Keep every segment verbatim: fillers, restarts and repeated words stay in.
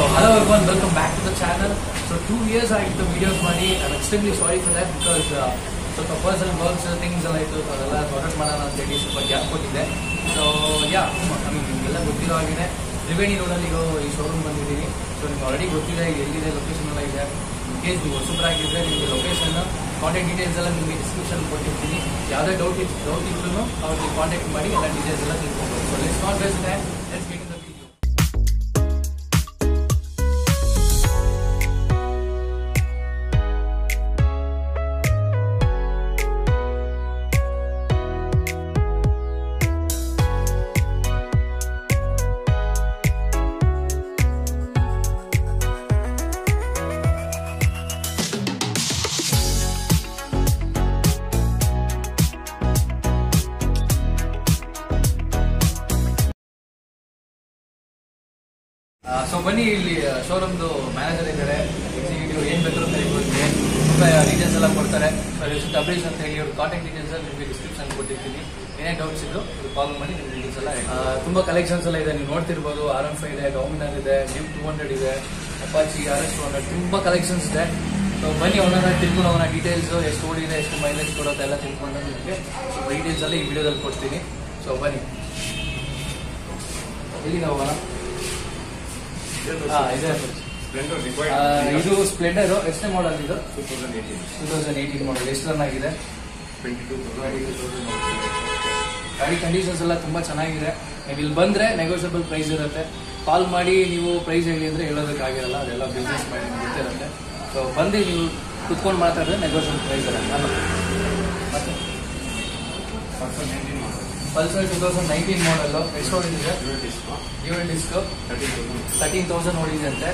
hello everyone, welcome back to the channel. So two years I the videos money. I'm extremely sorry for that because uh, so the personal works things like ಅದೆಲ್ಲ product ಮಾಡೋಣ ಅಂತ ಹೇಳಿ ಸ್ವಲ್ಪ gap ಕೊಟ್ಟಿದ್ದೆ. So yeah I mean ನಿಮಗೆಲ್ಲ ಗೊತ್ತಿರೋ ಹಾಗೆ ತ್ರಿವೇಣಿ ರೋಡಲ್ಲಿ ಇರೋ ಈ ಶೋರೂಮ್ ಬಂದಿದ್ದೀನಿ. ಸೊ ನಿಮ್ಗೆ ಆಲ್ರೆಡಿ ಗೊತ್ತಿದೆ ಎಲ್ಲಿದೆ, ಲೊಕೇಶನ್ ಎಲ್ಲ ಇದೆ. ಇನ್ ಕೇಸ್ ನೀವು ಹೊಸಬರಾಗಿದ್ದರೆ ನಿಮಗೆ ಲೊಕೇಶನ್ ಕಾಂಟ್ಯಾಕ್ಟ್ ಡೀಟೇಲ್ಸ್ ಎಲ್ಲ ನಿಮಗೆ ಡಿಸ್ಕ್ರಿಪ್ಷನ್ ಕೊಟ್ಟಿರ್ತೀನಿ. ಯಾವುದೇ ಡೌಟ್ ಇತ್ತು ಡೌಟ್ ಇದ್ರೂ ಅವ್ರಿಗೆ ಕಾಂಟ್ಯಾಕ್ಟ್ ಮಾಡಿ ಎಲ್ಲ ಡೀಟೇಲ್ಸ್ ಎಲ್ಲ ತಿಳ್ಕೊಬೋದು. So let's not waste time, let's get in the video. So ಬನ್ನಿ, ಇಲ್ಲಿ ಶೋರೂಮ್ದು ಮ್ಯಾನೇಜರ್ ಇದ್ದಾರೆ, ಎಕ್ಸಿಕ್ಯೂಟಿವ್ ಏನು ಬೇಕಾದ್ರೂ ತಿಳಿಸ್ಕೊಡ್ತೀನಿ, ತುಂಬ ಡೀಟೇಲ್ಸ್ ಎಲ್ಲ ಕೊಡ್ತಾರೆ. ಸೊ ಎಷ್ಟು ಅಪ್ಡೇಟ್ಸ್ ಅಂತ ಹೇಳಿ ಅವ್ರ ಕಾಂಟ್ಯಾಕ್ಟ್ ಡೀಟೇಲ್ಸ್ ನಿಮಗೆ ಡಿಸ್ಕ್ರಿಪ್ಷನ್ ಕೊಟ್ಟಿರ್ತೀನಿ. ಏನೇ ಡೌಟ್ಸ್ ಇದ್ರು ಕಾಲ್ ಮಾಡಿ ನಿಮ್ಗೆ ಡೀಟೇಲ್ಸ್ ಎಲ್ಲ ತುಂಬ ಕಲೆಕ್ಷನ್ಸ್ ಎಲ್ಲ ಇದೆ. ನೀವು ನೋಡ್ತಿರ್ಬೋದು, ಆರ್ ಎನ್ ಫೈವ್ ಇದೆ, ಡಾಮಿನರ್ ಇದೆ, ಡ್ಯೂಕ್ ಟೂ ಹಂಡ್ರೆಡ್ ಇದೆ, Apache R S two hundred, ತುಂಬ ಕಲೆಕ್ಷನ್ಸ್ ಇದೆ. ಸೊ ಬನ್ನಿ ಒಂದೊಂದು ತಿಳ್ಕೊಂಡು ಅವನ ಡೀಟೇಲ್ಸ್ ಎಷ್ಟು ಓಡಿದೆ, ಎಷ್ಟು ಮೈಲೇಜ್ ಕೊಡೋದು ಎಲ್ಲ ತಿಳ್ಕೊಂಡು ನಿಮಗೆ ಸ್ವಲ್ಪ ಡೀಟೇಲ್ಸ್ ಎಲ್ಲ ಈ ವಿಡಿಯೋದಲ್ಲಿ ಕೊಡ್ತೀನಿ. ಸೊ ಬನ್ನಿ, ಎಲ್ಲಿಗೆ ಹೋಗೋಣ? ಇದು ಸ್ಪ್ಲೆಂಡರ್ ಎಷ್ಟನೇ ಮಾಡಲ್? ಇದು ಟೂ ತೌಸಂಡ್ ಏಯ್ಟೀನ್ ಮಾಡಲ್. ಎಷ್ಟು ರನ್ ಆಗಿದೆ? ಗಾಡಿ ಕಂಡೀಷನ್ಸ್ ಎಲ್ಲ ತುಂಬಾ ಚೆನ್ನಾಗಿದೆ. ನೀವು ಇಲ್ಲಿ ಬಂದ್ರೆ ನೆಗೋಷಿಯಬಲ್ ಪ್ರೈಸ್ ಇರುತ್ತೆ. ಕಾಲ್ ಮಾಡಿ ನೀವು ಪ್ರೈಸ್ ಹೇಳಿ ಅಂದ್ರೆ ಹೇಳೋದಕ್ಕಾಗಿರಲ್ಲ, ಅದೆಲ್ಲ ಬಿಸ್ನೆಸ್ ಮಾಡಿ ಗೊತ್ತಿರುತ್ತೆ. ಸೊ ಬಂದು ನೀವು ಕುತ್ಕೊಂಡು ಮಾತಾಡಿದ್ರೆ ನೆಗೋಷಿಯಬಲ್ ಪ್ರೈಸ್ ಇರುತ್ತೆ. ಮತ್ತೆ Pulsar two thousand nineteen model. ಎಷ್ಟು ಓಡಿದೆ? ಡ್ಯೂಯಲ್ ಡಿಸ್ಕ್, ತರ್ಟೀನ್ ತೌಸಂಡ್ ಓಡಿದೆ ಅಂತೆ.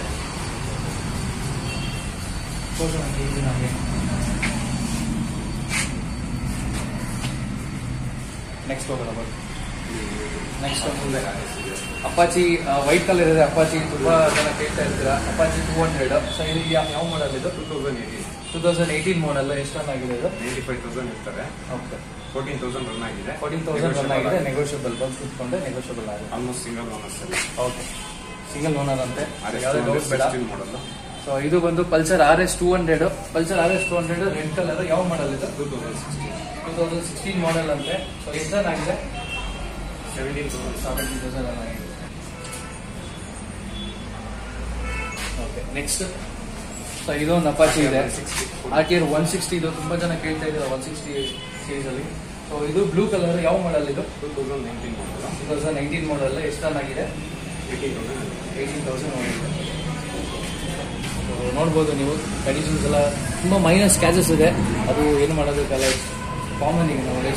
ನೆಕ್ಸ್ಟ್ ಹೋಗೋಣ ಬರ್ ನೆಕ್ಸ್ಟ್ ಮುಂದೆ ಅಪಾಚಿ ವೈಟ್ ಕಲರ್ ಇದೆ. ಅಪಾಚಿ ತುಂಬಾ ಜನ ಕೇಳ್ತಾ ಇರ್ತೀರಾ. Apache two hundred. ಸೊ ಇದು ಯಾವ ಮಾಡಲ್? ಇದು two thousand eighteen two thousand eighteen model. ಎಷ್ಟು ರನ್ ಆಗಿದೆ? ಇದು ಏಯ್ಟಿ ಫೈವ್ ತೌಸಂಡ್ ಇರ್ತಾರೆ. ಓಕೆ, ಫೋರ್ಟೀನ್ ತೌಸಂಡ್ ರನ್ ಆಗಿದೆ. ಫೋರ್ಟೀನ್ ತೌಸಂಡ್ ರನ್ ಆಗಿದೆ. ನೆಗೋಷಿಯಬಲ್ ಬಂದು ಕೂತ್ಕೊಂಡೆ ನೆಗೋಷಿಯಬಲ್ ಆಗಿದೆ. Almost single owners. Okay, single owner ಅಂತೆ, ಯಾವುದೇ ಡೌಟ್ ಬೇಡ. ಮಾಡಲ್. ಸೊ ಇದು ಬಂದು Pulsar R S two hundred. Pulsar R S two hundred red colour. ಯಾವ ಮಾಡಲ್ ಇದು? Two thousand sixteen two thousand sixteen model ಅಂತೆ. ಸೊ ಎಷ್ಟು ರನ್ ಆಗಿದೆ? Seventeen thousand seventeen thousand run ಆಗಿದೆ. ಓಕೆ, ನೆಕ್ಸ್ಟ್ ಸೊ ಇದೊಂದು Apache ಇದೆ. R T R one sixty. ಇದು ತುಂಬಾ ಜನ ಕೇಳ್ತಾ ಇದ್ದಾರೆ ಒನ್ ಸಿಕ್ಸ್ಟಿ ಸೀರೀಸ್ ಅಲ್ಲಿ. ಸೊ ಇದು ಬ್ಲೂ ಕಲರ್. ಯಾವ ಮಾಡಲ್ ಇದು? Two thousand nineteen model. Two thousand nineteen model. ಎಷ್ಟು ರನ್ ಆಗಿದೆ? ಏಯ್ಟೀನ್ ತೌಸಂಡ್ ಏಯ್ಟೀನ್ ತೌಸಂಡ್ ಓಡಿದೆ. ನೋಡ್ಬೋದು ನೀವು, ಕಂಡೀಷನ್ಸ್ ಎಲ್ಲ ತುಂಬಾ ಮೈನಸ್ ಸ್ಕ್ಯಾಚಸ್ ಇದೆ. ಅದು ಏನು ಮಾಡೋದಕ್ಕಲ್ಲ, ಕಾಮನ್ ಈಗ ನಾವು.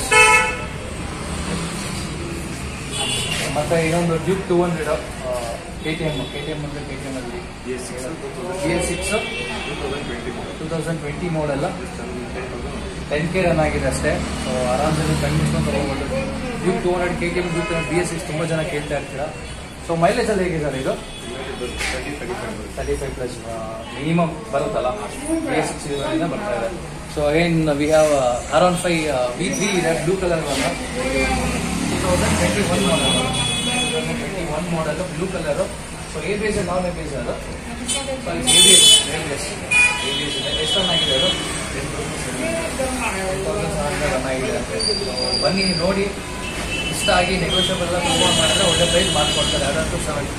ಮತ್ತೆ ಇನ್ನೊಂದು Duke two hundred K T M. K T M ಅಂದ್ರೆ ಕೆ ಟಿ ಎಮ್ ಅಲ್ಲಿ B S six two thousand twenty two thousand twenty model. Ten K run ಆಗಿದೆ ಅಷ್ಟೇ. ಸೊ ಆರಾಮ್ಸೆ ಕಣ್ಣು ಮುಚ್ಕೊಂಡು ತಗೋಬೋದು. Duke two hundred K T M Duke B S six ತುಂಬ ಜನ ಕೇಳ್ತಾ ಇರ್ತೀರಾ. ಸೊ ಮೈಲೇಜ್ ಅಲ್ಲಿ ಹೇಗೆ ಸರ್ ಇದು? ತರ್ಟಿ ಫೈವ್ ಪ್ಲಸ್ ಮಿನಿಮಮ್ ಬರುತ್ತಲ್ಲ, ಬಿ ಎಸ್ ಸಿಕ್ಸ್ ಇಂದ ಬರ್ತಾ ಇದೆ. So again we have R one five V three ಇದೆ, ಬ್ಲೂ ಕಲರ್ ಬಲ್ಲ. Two thousand twenty one model two thousand twenty one model blue colour. So A B S non A B S ಅದು. So A B S A B S A B S ಇದೆ. ಎಷ್ಟು run ಆಗಿದೆ ಅದು? Ten thousand seven hundred run ಆಗಿದೆ ಅಂತೆ. ಬನ್ನಿ ನೋಡಿ, ಇಷ್ಟ ಆಗಿ ನೆಗೋಷಿಯಬಲ್ ಎಲ್ಲ ತುಂಬ ಮಾಡಿದ್ರೆ ಒಳ್ಳೆ ಪ್ರೈಸ್ ಮಾಡ್ಕೊಡ್ತಾರೆ. ಅದಂತೂ ಸೆವೆನ್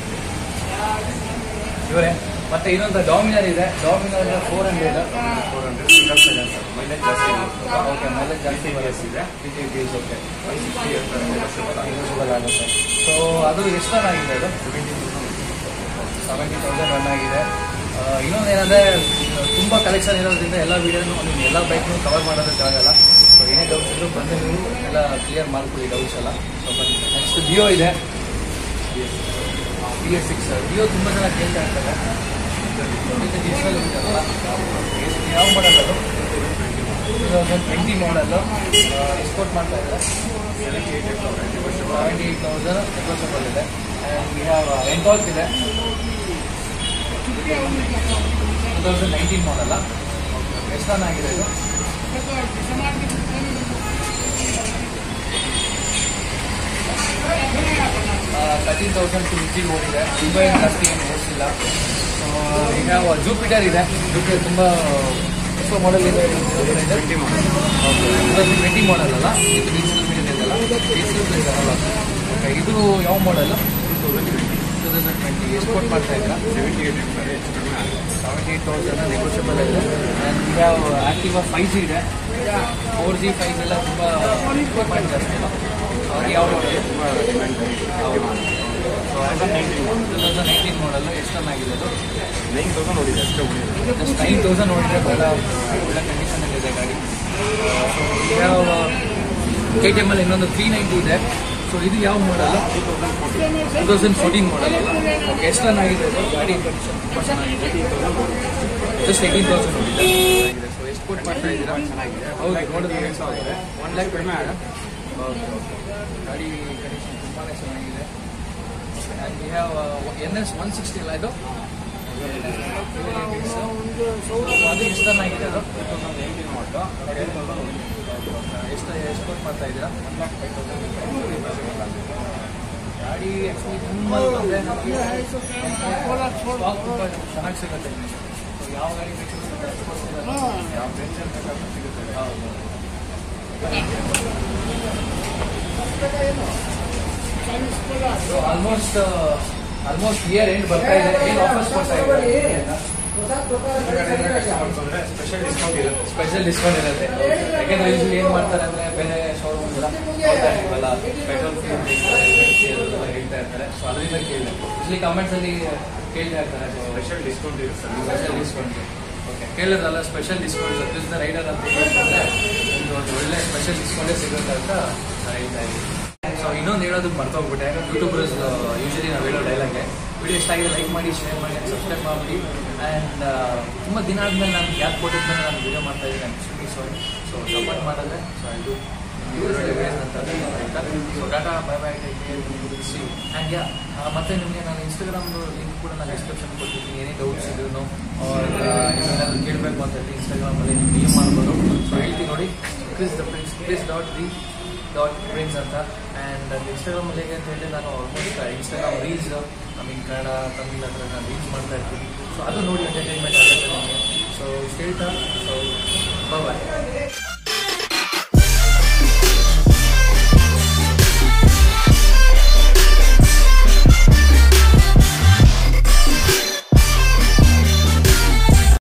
ಇವರೇ. ಮತ್ತೆ ಇನ್ನೊಂದು ಡಾಮಿನರ್ ಇದೆ. Dominar four hundred four hundred single silence. Mileage ಜಾಸ್ತಿ. ಓಕೆ, ಮೈಲೇಜ್ ಜಾಸ್ತಿ ಬಸ್ ಇದೆ. ಫಿಫ್ಟಿ ಬೀಸ್. ಓಕೆ, ನೆಗೋಷಿಯಬಲ್ ಆಗುತ್ತೆ. ಸೊ ಅದು ಎಷ್ಟು ರನ್ ಆಗಿದೆ? ಅದು ಸೆವೆಂಟಿ ತೌಸಂಡ್ ರನ್ ಆಗಿದೆ. ಇನ್ನೊಂದು ಏನಂದರೆ ತುಂಬ ಕಲೆಕ್ಷನ್ ಇರೋದ್ರಿಂದ ಎಲ್ಲ ವೀಡಿಯೋನು ನೀವು ಎಲ್ಲ ಬೈಕ್ನು ಕವರ್ ಮಾಡೋದಕ್ಕಾಗಲ್ಲ. ಸೊ ಏನೇ ಡೌಟ್ಸ್ ಇದ್ರು ಬಂದು ನೀವು ಎಲ್ಲ ಕ್ಲಿಯರ್ ಮಾಡ್ಕೊಳ್ಳಿ ಡೌಟ್ಸ್ ಎಲ್ಲ. ಸೊ ಬನ್ನಿ, ನೆಕ್ಸ್ಟ್ ಡಿಯೋ ಇದೆ. ಬಿ ಎಸ್ ಸಿಕ್ಸ್ ಡಿಯೋ ತುಂಬ ಜನ ಕೇಳ್ತಾ ಇರ್ತಾರೆ. ಡಿಜಿಟಲ್ ಇರುತ್ತಲ್ಲ, ಯಾವ ಮಾಡಲ್ ಅದು? Two thousand twenty model. Export ಮಾಡ್ತಾ ಇದ್ದಾರೆ. ಸೆವೆಂಟಿ ಏಯ್ಟ್ ತೌಸಂಡ್ ನೆಗೋಷಿಯಬಲ್ ಇದೆ. ಆ್ಯಂಡ್ ವಿ ಹ್ಯಾವ್ ಎಂಟಾಲ್ಸ್ ಇದೆ. ಟೂ ತೌಸಂಡ್ ನೈನ್ಟೀನ್ ಮಾಡಲ್ಲ. ಎಷ್ಟು ರನ್ ಆಗಿದೆ ಇದು? ತರ್ಟೀನ್ ತೌಸಂಡ್ ಟು ಫಿಫ್ಟಿಗೆ ಓಡಿದೆ, ತುಂಬ ಏನು ಜಾಸ್ತಿ ಏನು ಓಡಿಸಿಲ್ಲ. ಈಗ ಜೂಪಿಟರ್ ಇದೆ, ಜೂಪಿಟರ್ ತುಂಬ ಹೊಸ ಮಾಡೆಲ್ ಇದೆ, twenty model two thousand twenty model ಅಲ್ಲ, ಇದು ಡೀಸೆಲ್ ಮೀಡಿಯಲ್ ಇದೆಲ್ಲ, ಡೀಸೆಲ್ ಪ್ಲೇಸ್ ಅಲ್ಲ. ಓಕೆ, ಇದು ಯಾವ model? Two thousand twenty two thousand twenty ಎಷ್ಟು ಕೊಟ್ಟು ಮಾಡ್ತಾ ಇದ್ದೀರಾ? ಸೆವೆಂಟಿ ಏಟ್ ಇರ್ತಾರೆ, ಹೆಚ್ಚು ಕಡಿಮೆ ಆಗುತ್ತೆ. ಸೆವೆಂಟಿ ಏಟ್ ತೌಸಂಡ್ ನೆಗೋಷಿಯಬಲ್ ಇದೆ. ಆ್ಯಂಡ್ ಈಗ ಆ್ಯಕ್ಟಿವಾ ಫೈವ್ ಜಿ ಇದೆ, ಫೋರ್ ಜಿ ಫೈವ್ ಜಿ ಎಲ್ಲ ತುಂಬ ಡಿಮಾಂಡ್ ಜಾಸ್ತಿ ಅಲ್ಲ. ಅವ್ರಿಗೆ ಯಾವ ಮಾಡೆಲ್? ತುಂಬ demand so two thousand nineteen model ಎಷ್ಟು ಚೆನ್ನಾಗಿದೆ ಅದು? ನೈನ್ ತೌಸಂಡ್ ನೋಡಿದೆ ಅಷ್ಟೇ ಉಳಿಯೋದು. ಜಸ್ಟ್ ನೈನ್ ತೌಸಂಡ್ ನೋಡಿದ್ರೆ ಭಾಳ ಒಳ್ಳೆ ಕಂಡೀಷನಲ್ಲಿದೆ ಗಾಡಿ. ಸೊ ಯಾವ ಕೆ ಟಿ ಎಮ್ಮಲ್ಲಿ ಇನ್ನೊಂದು ತ್ರೀ ನೈಂಟಿ ಇದೆ. ಸೊ ಇದು ಯಾವ ಮಾಡಲ್ಲ? Two thousand fourteen two thousand fourteen model ಅಲ್ಲ. ಓಕೆ, ಎಷ್ಟು ಚೆನ್ನಾಗಿದೆ ಅದು? ಗಾಡಿ ಕಂಡೀಷನ್ ತುಂಬ ಚೆನ್ನಾಗಿದೆ. ಜಸ್ಟ್ ಏಯ್ಟೀನ್ ತೌಸಂಡ್ ನೋಡಿದೆ. ಸೊ ಎಷ್ಟು ಕೊಟ್ಟು ಮಾಡ್ತಾ ಇದ್ದೀರಾ? ಚೆನ್ನಾಗಿದೆ. ಹೌದು, ನೋಡಿದ್ರೆ ಆಗಿದೆ ಒನ್ ಲ್ಯಾಕ್ ಕಡಿಮೆ ಆಗುತ್ತೆ. ಓಕೆ ಓಕೆ, ಗಾಡಿ ಕಂಡೀಷನ್ ತುಂಬಾ ಚೆನ್ನಾಗಿದೆ. And we have N S one sixty ಅಲ್ಲ ಇದು? ಅದು ಎಷ್ಟು ಚೆನ್ನಾಗಿದೆ ಅದು? Two thousand eighteen model ten thousand ಹೋಗಿದೆ. ಎಷ್ಟು ಎಷ್ಟು ಕೊಟ್ಟು ಮಾಡ್ತಾ ಇದ್ದೀರಾ? ಒನ್ ಲ್ಯಾಕ್ ಫೈವ್ ತೌಸಂಡ್ ಗಾಡಿ ಆ್ಯಕ್ಚುಲಿ ತುಂಬ ಅಂದರೆ ನಮಗೆ ಸ್ಟಾಕ್ ತುಂಬ ಚೆನ್ನಾಗಿ ಸಿಗುತ್ತೆ. ಸೊ ಯಾವ ಗಾಡಿ ಬೇಕು ಯಾವ ಟೆನ್ಷನ್ ಬೇಕಾದ್ರೂ ಸಿಗುತ್ತೆ. ಹೌದು. So almost almost year end ಬರ್ತಾ ಇದೆ. ಏನು ಆಫರ್ಸ್ ಕೊಡ್ತಾ ಇದ್ದಾರೆ? ಸ್ಪೆಷಲ್ ಡಿಸ್ಕೌಂಟ್ ಇರುತ್ತೆ. ಸ್ಪೆಷಲ್ ಡಿಸ್ಕೌಂಟ್ ಇರುತ್ತೆ. ಯಾಕೆಂದ್ರೆ ಯೂಶಲಿ ಏನು ಮಾಡ್ತಾರೆ ಅಂದರೆ ಬೇರೆ ಶೋರೂಮ್ ಎಲ್ಲ ಪೆಟ್ರೋಲ್ ಫ್ರೀ ಹೇಳ್ತಾ ಇರ್ತಾರೆ. ಸೊ ಅದರಿಂದ ಕೇಳಿದೆ, ಯೂಶಲಿ ಕಮೆಂಟ್ಸಲ್ಲಿ ಕೇಳ್ತಾ ಇರ್ತಾರೆ. ಸೊ ಸ್ಪೆಷಲ್ ಡಿಸ್ಕೌಂಟ್ ಇರುತ್ತೆ. ಸ್ಪೆಷಲ್ ಡಿಸ್ಕೌಂಟ್ ಓಕೆ ಕೇಳಿದ್ರಲ್ಲ, ಸ್ಪೆಷಲ್ ಡಿಸ್ಕೌಂಟ್ ಸರ್ವಿಸ್ನ ರೈಡರ್ ಅಂತ ಹೇಳಿದ್ರೆ ಒಂದು ಒಂದು ಒಳ್ಳೆ ಸ್ಪೆಷಲ್ ಡಿಸ್ಕೌಂಟೇ ಸಿಗುತ್ತೆ ಅಂತ ನಾನು ಹೇಳ್ತಾ ಇದ್ದೀನಿ. ಸೊ ಇನ್ನೊಂದು ಹೇಳೋದಕ್ಕೆ ಮರ್ತೋಗ್ಬಿಟ್ಟೆ, ಯೂಟ್ಯೂಬರ್ಸ್ ಯೂಶಲಿ ನಾವು ಹೇಳೋ ಡೈಲಾಗೆ, ವಿಡಿಯೋ ಇಷ್ಟ ಆಗಿದೆ ಲೈಕ್ ಮಾಡಿ, ಶೇರ್ ಮಾಡಿ, ಸಬ್ಸ್ಕ್ರೈಬ್ ಮಾಡಿ. ಆ್ಯಂಡ್ ತುಂಬ ದಿನ ಆದಮೇಲೆ ನಾನು ಗ್ಯಾಪ್ ಕೊಟ್ಟಿದ್ಮೇಲೆ ನಾನು ವಿಡಿಯೋ ಮಾಡ್ತಾ ಇದ್ದೀನಿ. Actually sorry. ಸೊ ಸಪೋರ್ಟ್ ಮಾಡಿದ್ರೆ ಸೊ ಇದು ಅಂತ ಹೇಳ್ತಾ so data bye bye see. And yeah ಮತ್ತು ನಿಮಗೆ ನಾನು ಇನ್ಸ್ಟಾಗ್ರಾಮ್ದು ಲಿಂಕ್ ಕೂಡ ನಾನು ಡಿಸ್ಕ್ರಿಪ್ಷನ್ ಕೊಟ್ಟಿದ್ದೀನಿ. ಏನೇ ಡೌಟ್ಸ್ ಇದ್ರೂ ನೀವೇನಾದರೂ ಕೇಳಬೇಕು ಅಂತ ಹೇಳಿ ಇನ್ಸ್ಟಾಗ್ರಾಮಲ್ಲಿ ನೀವು ಡಿ ಎಮ್ ಮಾಡ್ಬೋದು. ಸೊ ಹೇಳ್ತೀನಿ ನೋಡಿ, Chris the prince Chris dot the dot prince ಅಂತ. ಆ್ಯಂಡ್ ಇನ್ಸ್ಟಾಗ್ರಾಮಲ್ಲಿ ಹೇಗೆ ಅಂತ ಹೇಳಿ ನಾನು almost Instagram reels I mean Kannada Tamil ಹತ್ರ ನಾನು ರೀಲ್ಸ್ ಮಾಡ್ತಾ ಇರ್ತೀನಿ. ಸೊ ಅದು ನೋಡಿ ಎಂಟರ್ಟೈನ್ಮೆಂಟ್ ಆಗುತ್ತೆ ನನಗೆ. ಸೊ ಇಷ್ಟು ಹೇಳ್ತಾ ಸೊ